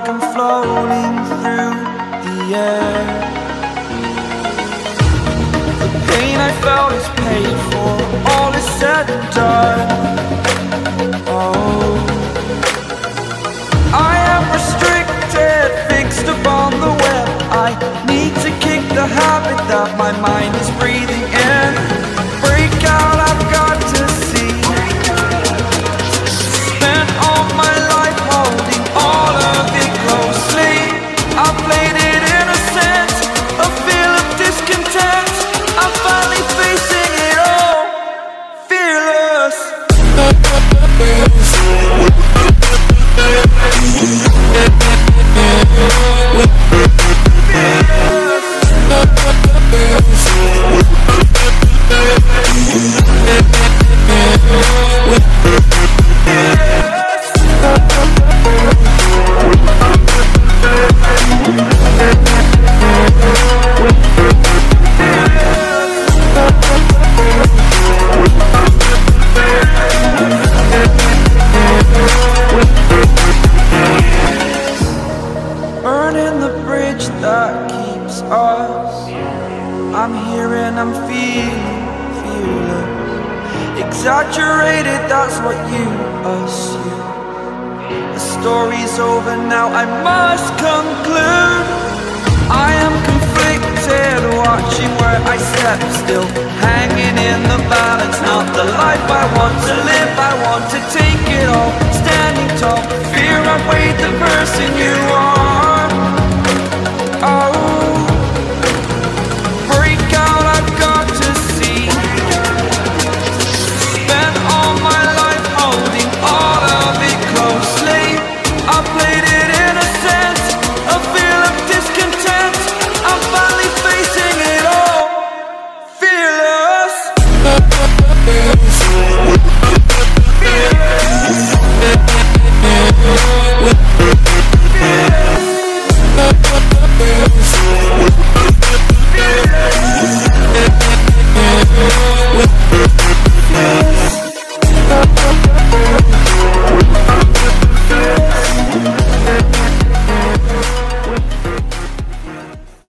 I'm floating through the air. The pain I felt is paid for, all is said and done. Oh, I am restricted, fixed upon the web. I need to kick the habit that my mind is breathing in. Break out, I've got to see. Spent all my life holding all of it closely. I played it innocent, a feel of discontent. I'm finally facing it all, fearless. Burning the bridge that keeps us. I'm here and I'm feeling fearless. Exaggerated, that's what you assume. The story's over now, I must conclude. I am conflicted, watching where I step still, hanging in the balance. Not the life I want to live, I want to take it all. Standing tall, fear I've weighed the person you